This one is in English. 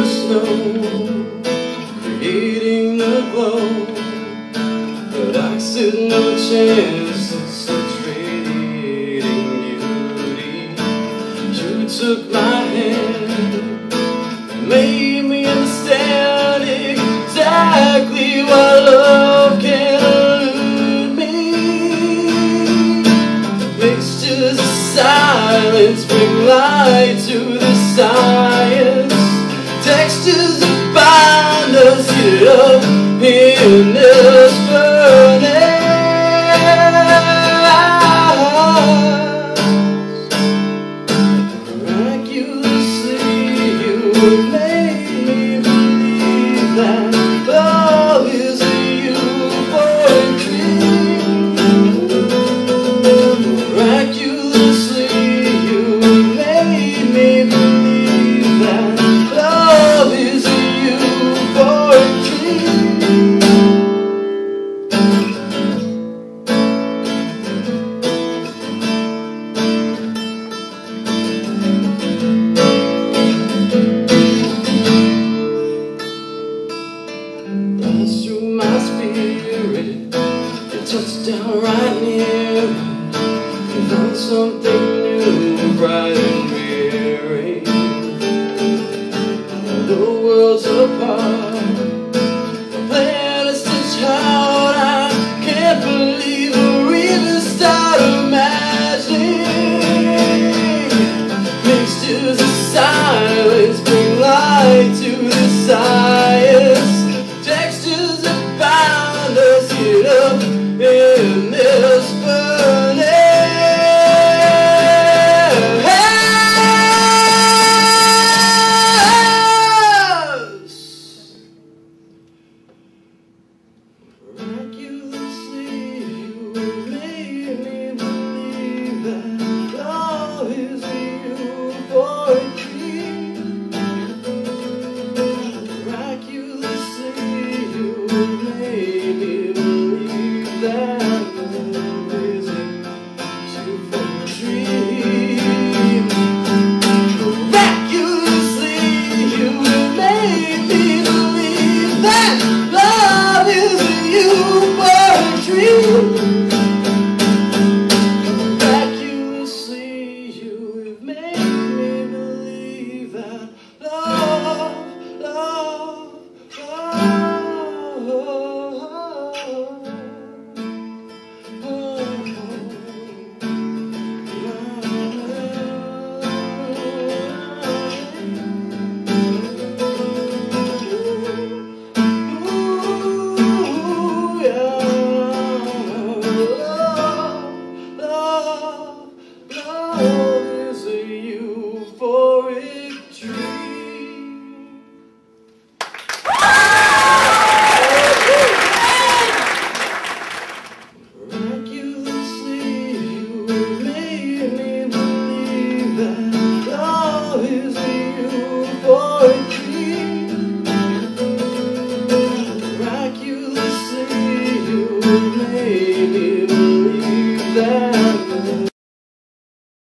the snow, creating the glow, but I stood no chance of such radiating beauty. You took my hand and made me understand exactly why love can elude me. Mixtures of silence bring light to the science. Textures that bind us, heat up in this burning. Miraculously, you made me believe that love is a euphoric dream. Miraculously, you made me believe that love is a euphoric dream. Runs through my spirit and touched down right near me, and found something new, bright and weary. The world's apart,